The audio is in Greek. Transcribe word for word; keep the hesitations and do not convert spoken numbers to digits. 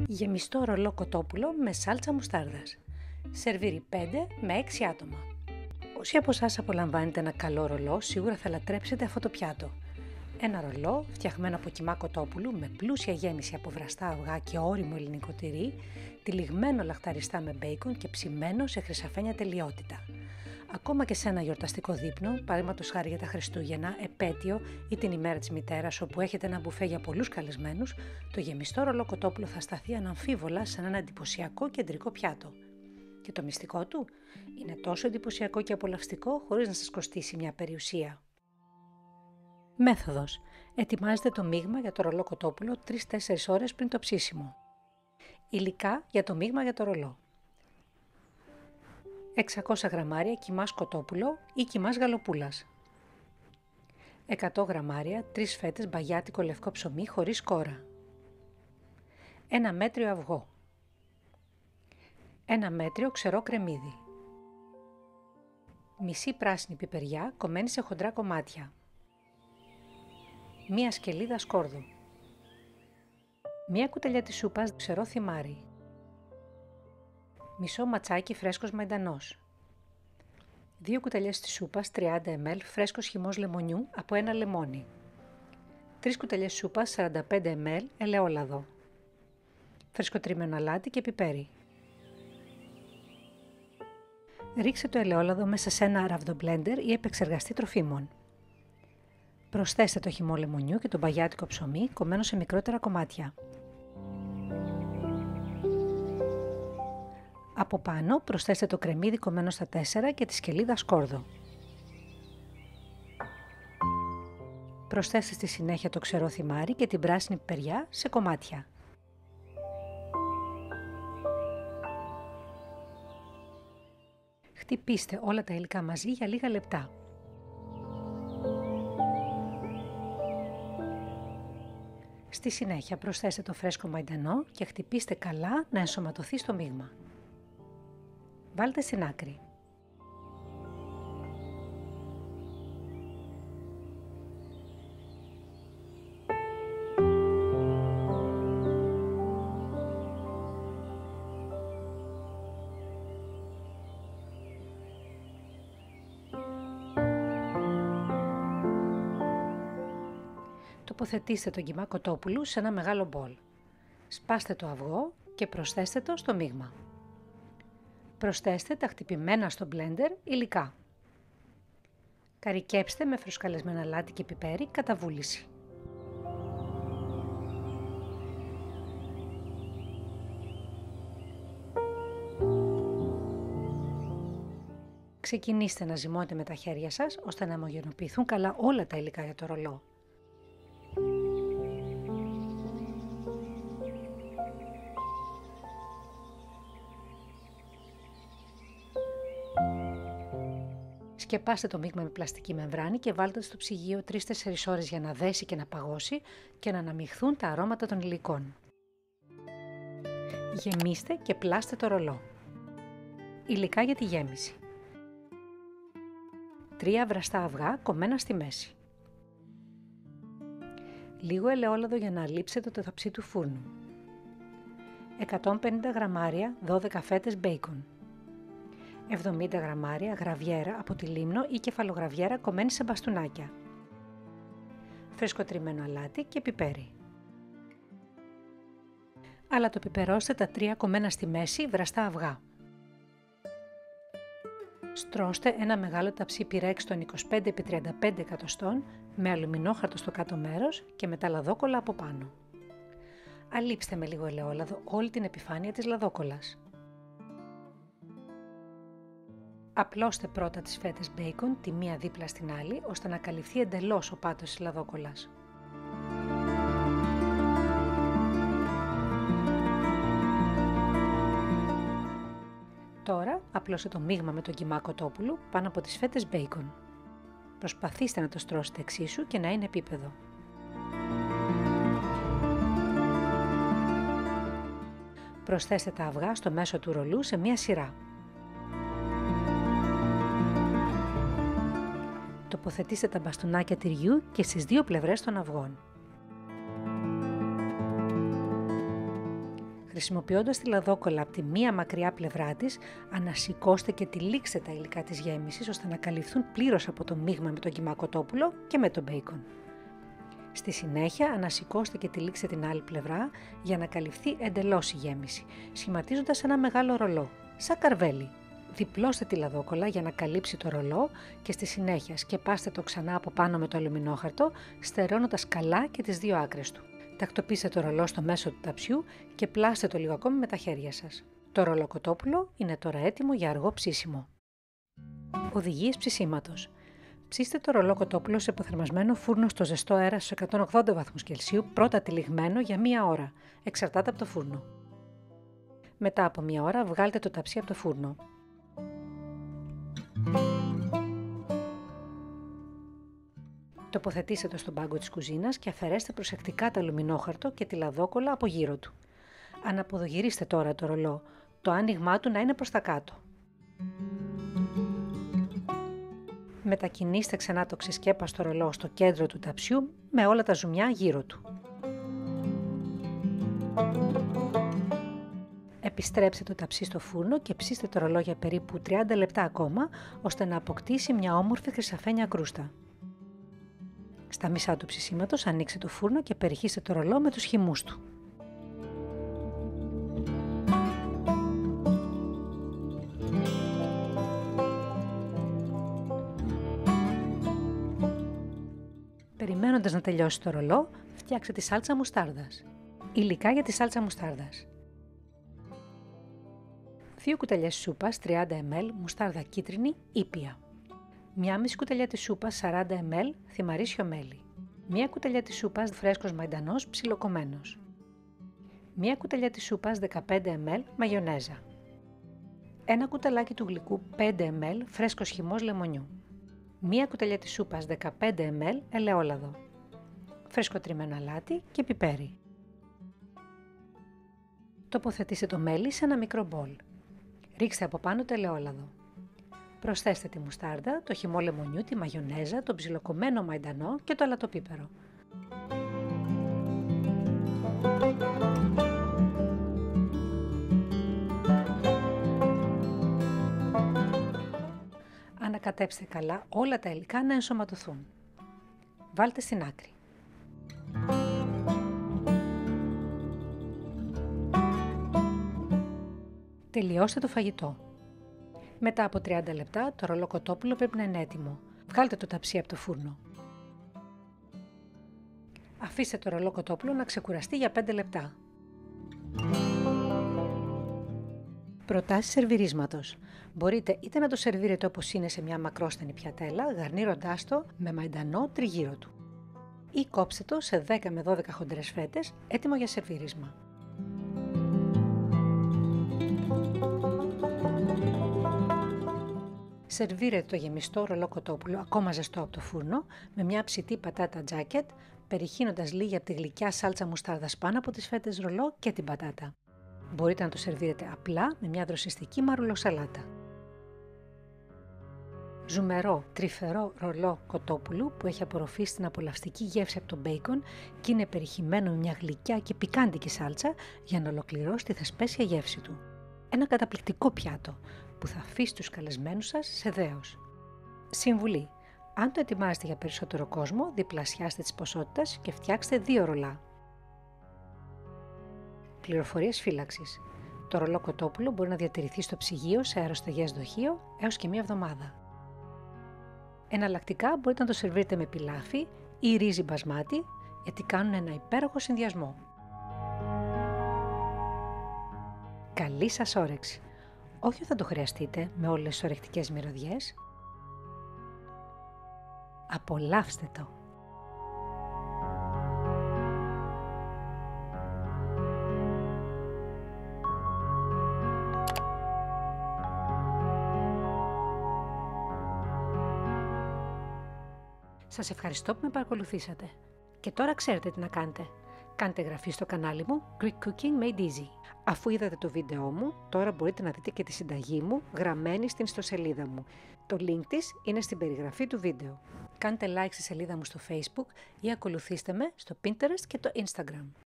Γεμιστό ρολό κοτόπουλο με σάλτσα μουστάρδας. Σερβίρει πέντε με έξι άτομα. Όσοι από εσάς απολαμβάνετε ένα καλό ρολό, σίγουρα θα λατρέψετε αυτό το πιάτο. Ένα ρολό φτιαγμένο από κιμά κοτόπουλου με πλούσια γέμιση από βραστά αυγά και ώριμο ελληνικό τυρί, τυλιγμένο λαχταριστά με μπέικον και ψημένο σε χρυσαφένια τελειότητα. Ακόμα και σε ένα γιορταστικό δείπνο, παραδείγματος χάρη για τα Χριστούγεννα, επέτειο ή την ημέρα της μητέρας, όπου έχετε ένα μπουφέ για πολλούς καλεσμένους, το γεμιστό ρολό κοτόπουλο θα σταθεί αναμφίβολα σε ένα εντυπωσιακό κεντρικό πιάτο. Και το μυστικό του είναι τόσο εντυπωσιακό και απολαυστικό, χωρίς να σας κοστίσει μια περιουσία. Μέθοδος. Ετοιμάζετε το μείγμα για το ρολό κοτόπουλο τρεις με τέσσερις ώρες πριν το ψήσιμο. Υλικά για το μείγμα για το ρολό. εξακόσια γραμμάρια κιμάς κοτόπουλο ή κιμάς γαλοπούλας. εκατό γραμμάρια τρεις φέτες μπαγιάτικο λευκό ψωμί χωρίς κόρα. Ένα μέτριο αυγό. Ένα μέτριο ξερό κρεμμύδι. Μισή πράσινη πιπεριά κομμένη σε χοντρά κομμάτια. Μία σκελίδα σκόρδου. Μία κουταλιά της σούπας ξερό θυμάρι. Μισό ματσάκι φρέσκος μαϊντανός. Δύο κουταλιές της σούπας τριάντα μιλιλίτρα φρέσκος χυμός λεμονιού από ένα λεμόνι. Τρεις κουταλιές σούπας σαράντα πέντε μιλιλίτρα ελαιόλαδο. Φρεσκοτριμμένο αλάτι και πιπέρι. Ρίξτε το ελαιόλαδο μέσα σε ένα ραβδομπλέντερ ή επεξεργαστή τροφίμων. Προσθέστε το χυμό λεμονιού και το μπαγιάτικο ψωμί κομμένο σε μικρότερα κομμάτια. Από πάνω προσθέστε το κρεμμύδι κομμένο στα τέσσερα και τη σκελίδα σκόρδο. Προσθέστε στη συνέχεια το ξερό θυμάρι και την πράσινη πιπεριά σε κομμάτια. Χτυπήστε όλα τα υλικά μαζί για λίγα λεπτά. Στη συνέχεια προσθέστε το φρέσκο μαϊντανό και χτυπήστε καλά να ενσωματωθεί στο μείγμα. Βάλτε στην άκρη. Τοποθετήστε τον κιμά κοτόπουλου σε ένα μεγάλο μπολ. Σπάστε το αυγό και προσθέστε το στο μείγμα. Προσθέστε τα χτυπημένα στο μπλέντερ υλικά. Καρικέψτε με φρεσκαλεσμένα αλάτι και πιπέρι κατά βούληση. Ξεκινήστε να ζυμώνετε με τα χέρια σας ώστε να ομογενοποιηθούν καλά όλα τα υλικά για το ρολό. Σκεπάστε το μείγμα με πλαστική μεμβράνη και βάλτε το στο ψυγείο τρεις με τέσσερις ώρες για να δέσει και να παγώσει και να αναμειχθούν τα αρώματα των υλικών. Γεμίστε και πλάστε το ρολό. Υλικά για τη γέμιση. Τρία βραστά αυγά κομμένα στη μέση. Λίγο ελαιόλαδο για να αλείψετε το ταψί του φούρνου. εκατόν πενήντα γραμμάρια δώδεκα φέτες μπέικον. εβδομήντα γραμμάρια γραβιέρα από τη Λίμνο ή κεφαλογραβιέρα κομμένη σε μπαστούνάκια. Φρεσκοτριμμένο αλάτι και πιπέρι. Αλατοπιπερώστε τα τρία κομμένα στη μέση βραστά αυγά. Στρώστε ένα μεγάλο ταψί πυρέξ των είκοσι πέντε επί τριάντα πέντε εκατοστών με αλουμινόχαρτο στο κάτω μέρος και με τα λαδόκολλα από πάνω. Αλείψτε με λίγο ελαιόλαδο όλη την επιφάνεια της λαδόκολλας. Απλώστε πρώτα τις φέτες μπέικον τη μία δίπλα στην άλλη, ώστε να καλυφθεί εντελώς ο πάτος της λαδόκολλας. Τώρα απλώστε το μείγμα με τον κιμά κοτόπουλου πάνω από τις φέτες μπέικον. Προσπαθήστε να το στρώσετε εξίσου και να είναι επίπεδο. Προσθέστε τα αυγά στο μέσο του ρολού σε μία σειρά. Τοποθετήστε τα μπαστούνάκια τυριού και στις δύο πλευρές των αυγών. Χρησιμοποιώντας τη λαδόκολλα από τη μία μακριά πλευρά της, ανασηκώστε και τυλίξτε τα υλικά της γέμισης ώστε να καλυφθούν πλήρως από το μείγμα με τον κιμά κοτόπουλο και με τον μπέικον. Στη συνέχεια ανασηκώστε και τυλίξτε την άλλη πλευρά για να καλυφθεί εντελώς η γέμιση, σχηματίζοντας ένα μεγάλο ρολό, σαν καρβέλι. Διπλώστε τη λαδόκολλα για να καλύψει το ρολό και στη συνέχεια σκεπάστε το ξανά από πάνω με το αλουμινόχαρτο, στερεώνοντας καλά και τις δύο άκρες του. Τακτοποιήστε το ρολό στο μέσο του ταψιού και πλάστε το λίγο ακόμη με τα χέρια σας. Το ρολό κοτόπουλο είναι τώρα έτοιμο για αργό ψήσιμο. Οδηγίες ψησίματος. Ψήστε το ρολό κοτόπουλο σε υποθερμασμένο φούρνο στο ζεστό αέρα στους εκατόν ογδόντα βαθμούς Κελσίου, πρώτα τυλιγμένο για μία ώρα. Εξαρτάται από το φούρνο. Μετά από μία ώρα βγάλτε το ταψί από το φούρνο. Τοποθετήστε το στον πάγκο της κουζίνας και αφαιρέστε προσεκτικά το αλουμινόχαρτο και τη λαδόκολλα από γύρω του. Αναποδογυρίστε τώρα το ρολό, το άνοιγμά του να είναι προς τα κάτω. Μετακινήστε ξανά το ξεσκέπαστο ρολό στο κέντρο του ταψιού με όλα τα ζουμιά γύρω του. Επιστρέψτε το ταψί στο φούρνο και ψήστε το ρολό για περίπου τριάντα λεπτά ακόμα, ώστε να αποκτήσει μια όμορφη χρυσαφένια κρούστα. Στα μισά του ψησίματος ανοίξτε το φούρνο και περιχύστε το ρολό με τους χυμούς του. Περιμένοντας να τελειώσει το ρολό, φτιάξτε τη σάλτσα μουστάρδας. Υλικά για τη σάλτσα μουστάρδας. δύο κουταλιές σούπας τριάντα μιλιλίτρα μουστάρδα κίτρινη ήπια. μία μισή κουταλιά της σούπας σαράντα μιλιλίτρα θυμαρίσιο μέλι. μία κουταλιά της σούπας φρέσκος μαϊντανός ψιλοκομμένος. μία κουταλιά της σούπας δεκαπέντε μιλιλίτρα μαγιονέζα. ένα κουταλάκι του γλυκού πέντε μιλιλίτρα φρέσκος χυμός λεμονιού. μία κουταλιά της σούπας δεκαπέντε μιλιλίτρα ελαιόλαδο. Φρέσκο τριμμένο αλάτι και πιπέρι. Τοποθετήστε το μέλι σε ένα μικρό μπολ. Ρίξτε από πάνω το ελαιόλαδο. Προσθέστε τη μουστάρδα, το χυμό λεμονιού, τη μαγιονέζα, το ψιλοκομμένο μαϊντανό και το αλατοπίπερο. Ανακατέψτε καλά όλα τα υλικά να ενσωματωθούν. Βάλτε στην άκρη. Τελειώστε το φαγητό. Μετά από τριάντα λεπτά το ρολό κοτόπουλο πρέπει να είναι έτοιμο. Βγάλτε το ταψί από το φούρνο. Αφήστε το ρολό κοτόπουλο να ξεκουραστεί για πέντε λεπτά. Προτάσεις σερβιρίσματος. Μπορείτε είτε να το σερβίρετε όπως είναι σε μια μακρόστενη πιατέλα, γαρνίροντάς το με μαϊντανό τριγύρω του. Ή κόψτε το σε δέκα με δώδεκα χοντρές φέτες, έτοιμο για σερβίρισμα. Σερβίρετε το γεμιστό ρολό κοτόπουλο ακόμα ζεστό από το φούρνο με μια ψητή πατάτα τζάκετ, περιχύνοντας λίγη από τη γλυκιά σάλτσα μουστάρδας πάνω από τις φέτες ρολό και την πατάτα. Μπορείτε να το σερβίρετε απλά με μια δροσιστική μαρουλοσαλάτα. Ζουμερό, τρυφερό ρολό κοτόπουλου που έχει απορροφήσει την απολαυστική γεύση από το μπέικον και είναι περιχυμένο με μια γλυκιά και πικάντικη σάλτσα για να ολοκληρώσει τη θεσπέσια γεύση του. Ένα καταπληκτικό πιάτο που θα αφήσει τους καλεσμένους σας σε δέος. Συμβουλή: αν το ετοιμάζετε για περισσότερο κόσμο, διπλασιάστε τις ποσότητες και φτιάξτε δύο ρολά. Πληροφορίες φύλαξης. Το ρολό κοτόπουλο μπορεί να διατηρηθεί στο ψυγείο σε αεροστεγές δοχείο έως και μία εβδομάδα. Εναλλακτικά μπορείτε να το σερβίρετε με πιλάφι ή ρύζι μπασμάτι, γιατί κάνουν ένα υπέροχο συνδυασμό. Καλή σας όρεξη! Όχι θα το χρειαστείτε με όλες τις ορεκτικές μυρωδιές. Απολαύστε το! Σας ευχαριστώ που με παρακολουθήσατε. Και τώρα ξέρετε τι να κάνετε. Κάντε εγγραφή στο κανάλι μου Greek Cooking Made Easy. Αφού είδατε το βίντεό μου, τώρα μπορείτε να δείτε και τη συνταγή μου γραμμένη στην ιστοσελίδα μου. Το link της είναι στην περιγραφή του βίντεο. Κάντε like στη σελίδα μου στο Facebook ή ακολουθήστε με στο Pinterest και το Instagram.